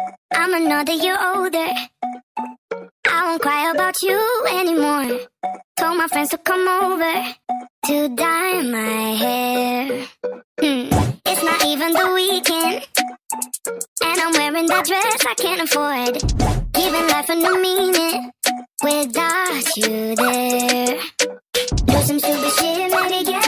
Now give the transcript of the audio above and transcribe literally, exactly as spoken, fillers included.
I'm another year older. I won't cry about you anymore. Told my friends to come over to dye my hair. Hmm. It's not even the weekend, and I'm wearing that dress I can't afford. Giving life a new meaning without you there. Do some stupid shit, maybe get